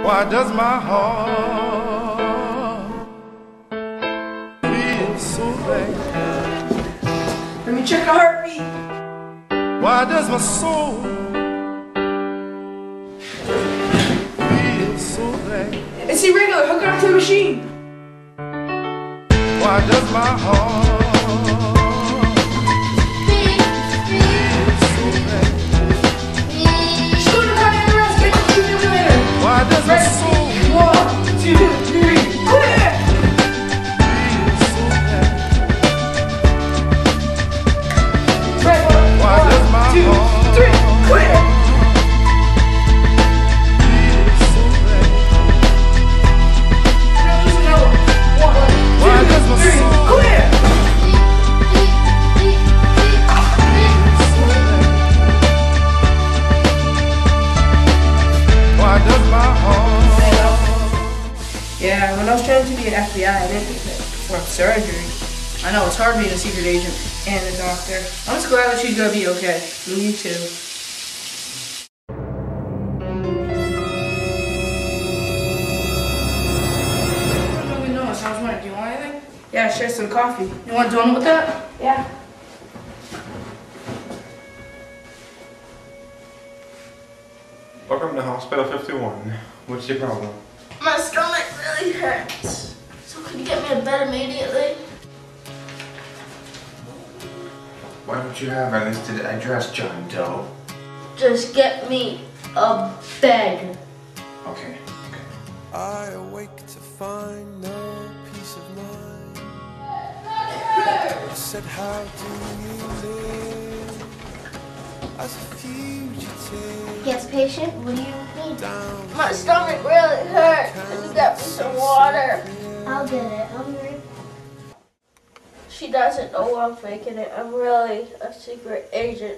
Why does my heart feel so bad? Let me check a heartbeat. Why does my soul feel so bad? It's irregular. Hook it up to the machine. Why does my heart feel so bad? Just go to the car and rest. Get the defibrillator. Why does my soul 1, 2, 3, clear! feel so bad? Right, Why does my 1, 2, heart 3, clear! feel so bad? Now lose another one. 1, Why does 2, my 3, soul clear! Why does my heart Yeah, when I was trying to be an FBI, I didn't perform surgery. I know it's hard being a secret agent and a doctor. I'm just glad that she's gonna be okay. Me too. Really nice. I was wondering, do you want anything? Yeah, sure, some coffee. You want a donut with that? Yeah. Welcome to Hospital 51. What's your problem? My stomach really hurts. So could you get me a bed immediately? Why don't you have a listed address, John Doe? Just get me a bed. Okay. I awake to find no peace of mind. I said, how do you live as a fugitive? Yes, patient, what do you need? Down My stomach really hurts. Could you get me some water? I'll get it. Hungry? She doesn't know I'm faking it. I'm really a secret agent.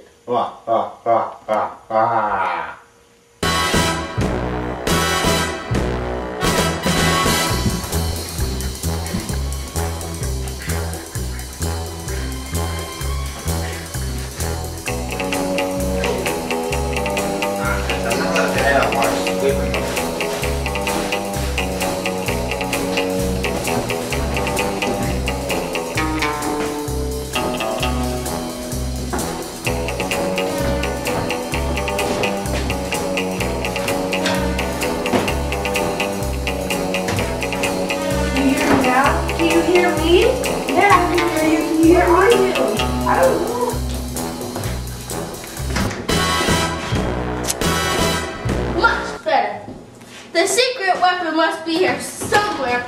Can you hear me? Yeah, I can hear you. Can you hear me? Where are you? I don't know. Much better. The secret weapon must be here somewhere.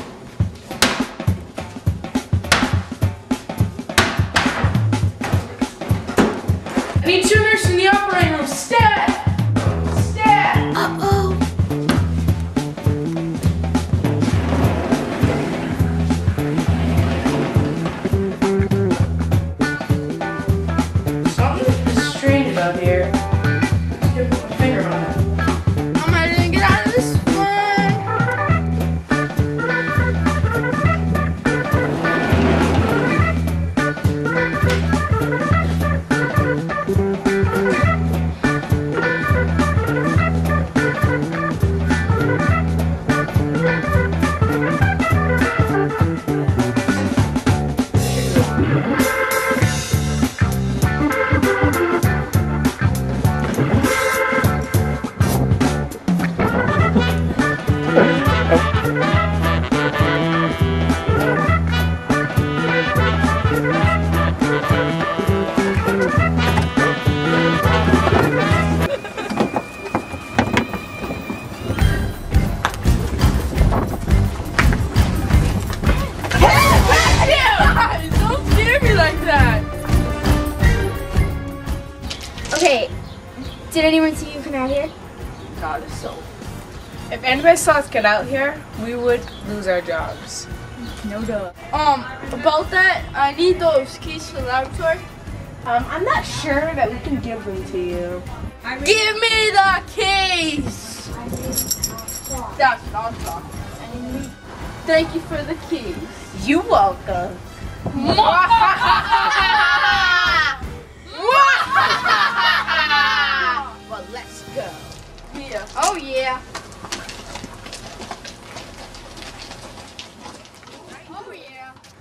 I need 2 nurses in the operating room. Stat! Stat! Uh-oh. Something is strange about here. Let's get my finger on it. I'm ready to get out of this one. Okay, did anyone see you come out here? God, so if anybody saw us get out here, we would lose our jobs. No duh. About that, I need those keys for the laboratory. I'm not sure that we can give them to you. Give me the keys! That's what I'm talking about. Thank you for the keys. You're welcome. Well, let's go. Yeah. Oh, yeah.